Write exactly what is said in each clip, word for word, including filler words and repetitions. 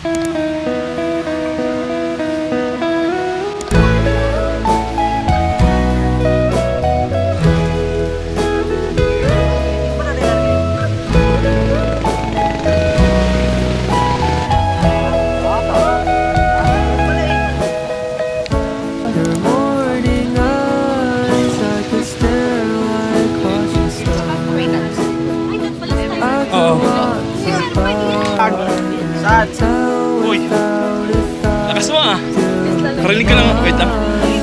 Uy, lakas mo ah. Karinig ka lang. Wait lang.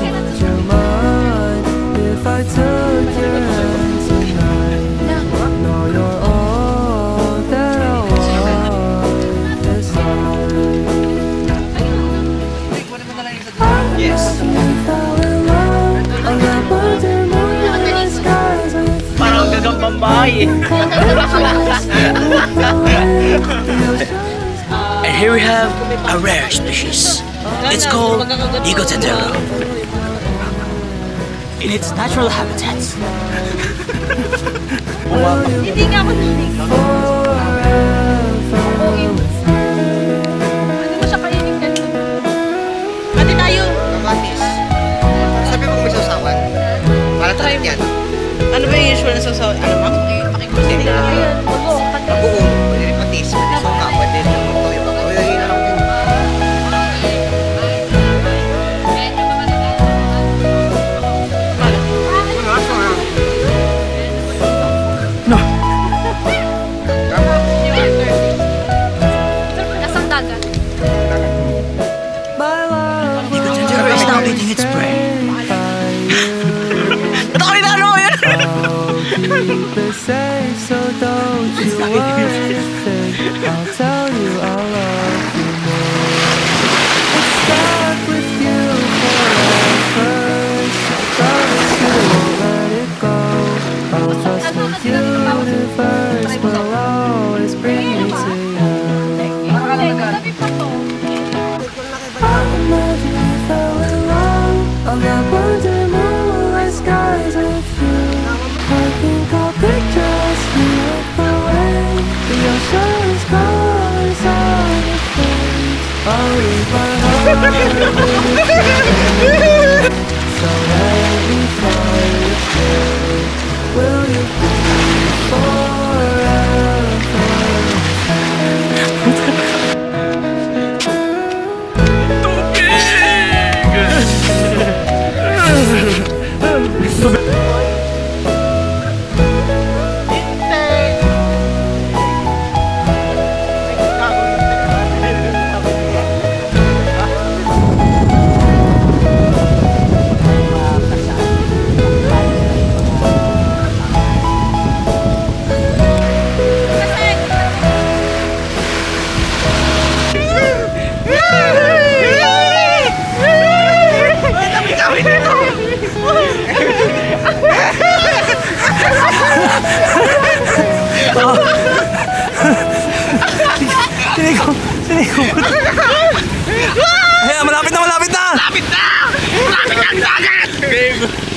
Yes. Parang gagang pambahay eh. And here we have a rare species. It's called Nicotendera. In its natural habitats. Hindi nga ako nalig. Ano mo siya kainin ka? Ate tayo. Kamatis. Sabi mo may sausawan. Para try yan. Ano ba yung usual na sausawan? Ano ba? Pakikusin na. Mabuong. Pwede rin patis. Pwede suka. Pwede rin magtoy. Magtoy na lang yun. No. Nasang dagat. Nicotendera is now eating its prey. Ito kami na ano yun! Keep it safe, so don't you worry. I'll tell you I'll love you more. It's stuck with you forever. Promise you won't let it go. I'll trust with you, universe will always bring me to you. I'll imagine we fell in love on that wonder moonlight skies with you. I think I'll picture us with the rain. The ocean's colors on the face. I'll leave my heart so let me fly with you. Will you be forever? Sinigaw! Sinigaw! Ay, malapit na! Malapit na! Lapit na! Lapit na ang dagat!